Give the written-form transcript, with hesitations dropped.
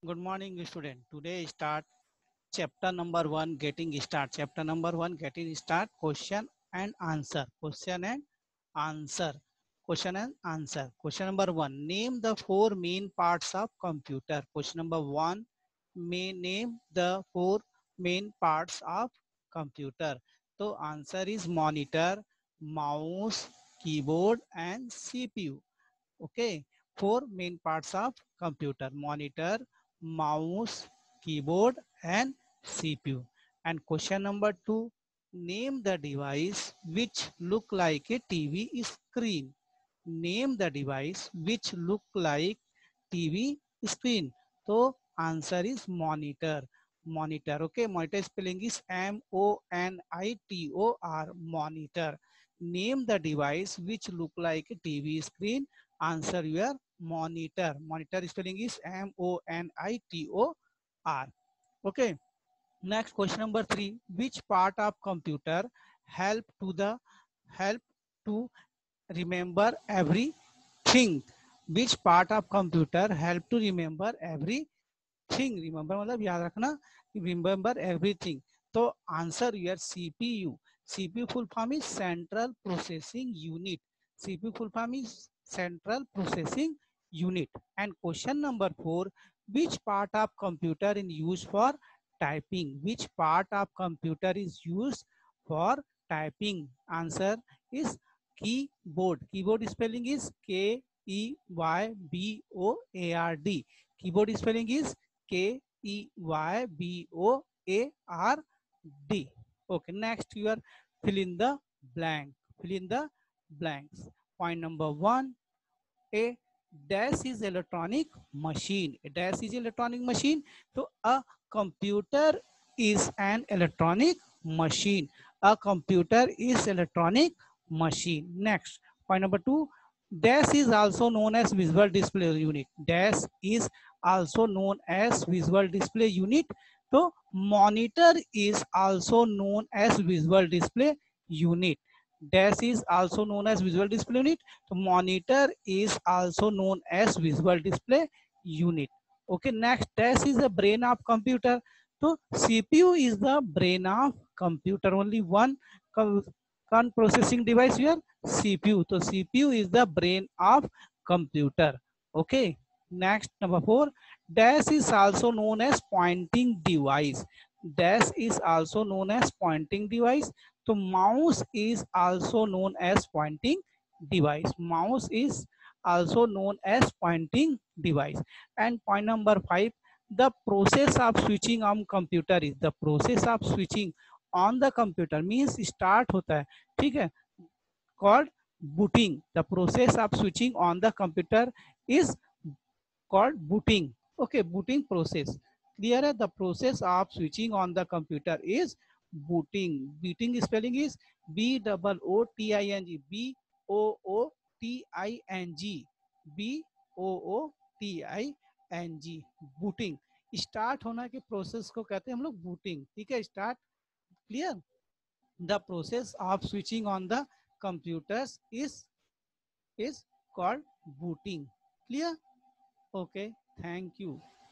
Good morning, student. Today start chapter number one. Getting start. Chapter number one. Getting start. Question and answer. Question and answer. Question and answer. Question number one. Name the four main parts of computer. Question number one. May name the four main parts of computer. So answer is monitor, mouse, keyboard, and CPU. Okay, four main parts of computer: monitor, mouse, keyboard, and CPU. And question number two, name the device which look like a TV screen. Name the device which look like TV screen. So answer is monitor. Monitor. Okay, monitor spelling is MONITOR. Monitor. Name the device which look like a TV screen. Answer your monitor. Monitor spelling is MONITOR. Okay. Next question number three. Which part of computer help to the help to remember everything? Which part of computer help to remember everything? Remember मतलब याद रखना. Remember everything. तो answer your CPU. CPU full form is Central Processing Unit. CPU full form is Central Processing Unit. And question number four, which part of computer is used for typing? Which part of computer is used for typing? Answer is keyboard. Keyboard spelling is KEYBOARD. Keyboard spelling is KEYBOARD. Okay, next you are fill in the blank. Fill in the blanks. Point number one, a dash is electronic machine. A dash is electronic machine. So a computer is an electronic machine. A computer is electronic machine. Next, point number two, dash is also known as visual display unit. Dash is also known as visual display unit. So monitor is also known as visual display unit. Dash is also known as visual display unit. So monitor is also known as visual display unit. Okay, next, dash is the brain of computer. So CPU is the brain of computer. Only one processing device here, CPU. So CPU is the brain of computer. Okay, next, number four, dash is also known as pointing device. Dash is also known as pointing device. So mouse is also known as pointing device. Mouse is also known as pointing device. And point number five, the process of switching on computer is, the process of switching on the computer means start होता है, ठीक है, called booting. The process of switching on the computer is called booting. Okay, booting process. Clear है? The process of switching on the computer is booting. Booting spelling is BOOTING. BOOTING. BOOTING. Booting. Start होना के process को कहते हैं हम लोग booting. ठीक है, start. Clear? The process of switching on the computers is called booting. Clear? Okay, thank you.